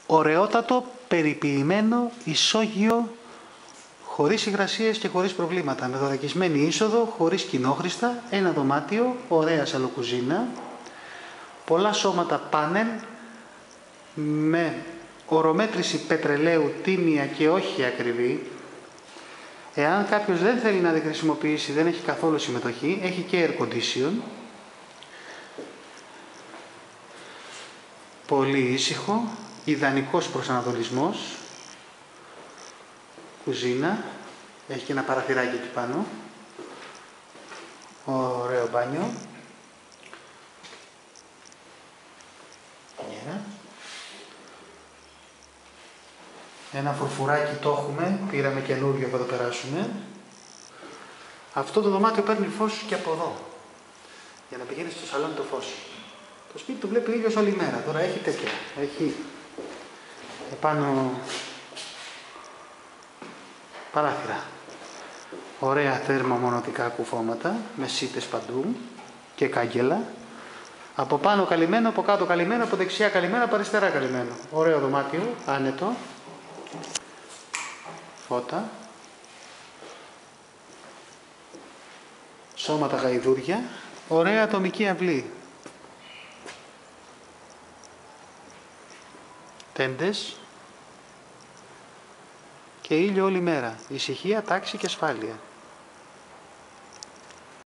Ωραιότατο, περιποιημένο, ισόγειο, χωρίς υγρασίες και χωρίς προβλήματα. Με δωρακισμένη είσοδο, χωρίς κοινόχρηστα, ένα δωμάτιο, ωραία σαλοκουζίνα, πολλά σώματα πάνελ, με ορομέτρηση πετρελαίου τίμια και όχι ακριβή. Εάν κάποιος δεν θέλει να τη χρησιμοποιήσει, δεν έχει καθόλου συμμετοχή, έχει και air condition. Πολύ ήσυχο, ιδανικός προσανατολισμός. Κουζίνα, έχει και ένα παραθυράκι εκεί πάνω. Ωραίο μπάνιο. Ένα φουρφουράκι το έχουμε, πήραμε καινούριο από εδώ περάσουμε. Αυτό το δωμάτιο παίρνει φως και από εδώ, για να πηγαίνει στο σαλόνι το φως. Το σπίτι το βλέπει ο ήλιος όλη μέρα, τώρα έχει τέτοια, έχει επάνω παράθυρα. Ωραία θερμομονωτικά κουφώματα, με σίτες παντού και κάγκελα. Από πάνω καλυμμένο, από κάτω καλυμμένο, από δεξιά καλυμμένο, από αριστερά καλυμμένο. Ωραίο δωμάτιο, άνετο. Φώτα. Σώματα γαϊδούρια. Ωραία ατομική αυλή. Τέντες. Και ήλιο όλη μέρα. Ησυχία, τάξη και ασφάλεια.